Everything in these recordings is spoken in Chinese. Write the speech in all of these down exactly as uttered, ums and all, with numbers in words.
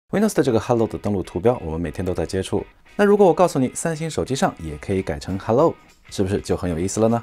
Windows 的这个 Hello 的登录图标，我们每天都在接触。那如果我告诉你，三星手机上也可以改成 Hello， 是不是就很有意思了呢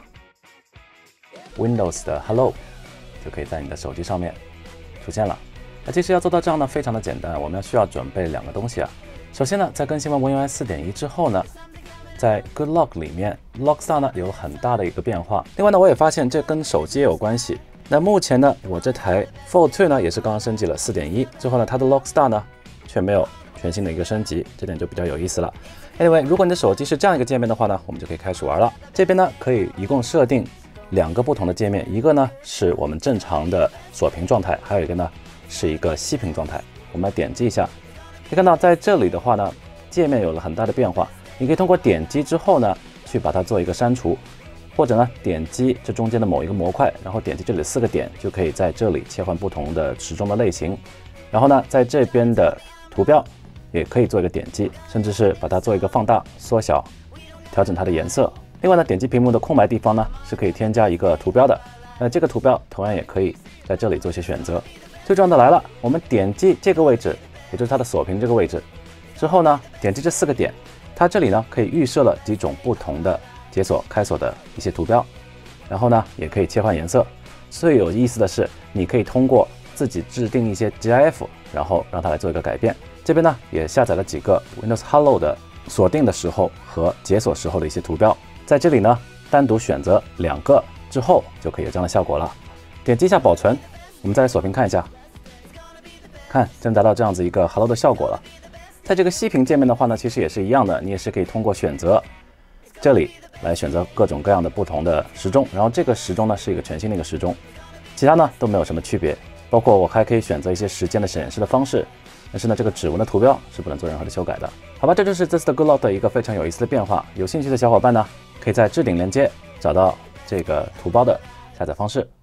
？Windows 的 Hello 就可以在你的手机上面出现了。那其实要做到这样呢，非常的简单，我们要需要准备两个东西啊。首先呢，在更新完 One U I 四点一 之后呢，在 Good Lock 里面 Lockstar 呢有很大的一个变化。另外呢，我也发现这跟手机也有关系。那目前呢，我这台 Fold 二呢也是刚刚升级了 四点一 之后呢，它的 Lockstar 呢却没有全新的一个升级，这点就比较有意思了。Anyway， 如果你的手机是这样一个界面的话呢，我们就可以开始玩了。这边呢可以一共设定两个不同的界面，一个呢是我们正常的锁屏状态，还有一个呢是一个熄屏状态。我们来点击一下，可以看到在这里的话呢，界面有了很大的变化。你可以通过点击之后呢，去把它做一个删除，或者呢点击这中间的某一个模块，然后点击这里的四个点，就可以在这里切换不同的时钟的类型。然后呢，在这边的图标也可以做一个点击，甚至是把它做一个放大、缩小，调整它的颜色。另外呢，点击屏幕的空白地方呢，是可以添加一个图标的。那这个图标同样也可以在这里做些选择。最重要的来了，我们点击这个位置，也就是它的锁屏这个位置之后呢，点击这四个点，它这里呢可以预设了几种不同的解锁、开锁的一些图标，然后呢也可以切换颜色。最有意思的是，你可以通过自己制定一些 GIF， 然后让它来做一个改变。这边呢也下载了几个 Windows Hello 的锁定的时候和解锁时候的一些图标，在这里呢单独选择两个之后就可以有这样的效果了。点击一下保存，我们再来锁屏看一下，看真达到这样子一个 Hello 的效果了。在这个熄屏界面的话呢，其实也是一样的，你也是可以通过选择这里来选择各种各样的不同的时钟，然后这个时钟呢是一个全新的一个时钟，其他呢都没有什么区别。包括我还可以选择一些时间的显示的方式，但是呢，这个指纹的图标是不能做任何的修改的。好吧，这就是这次的 Good Lock 的一个非常有意思的变化。有兴趣的小伙伴呢，可以在置顶链接找到这个图包的下载方式。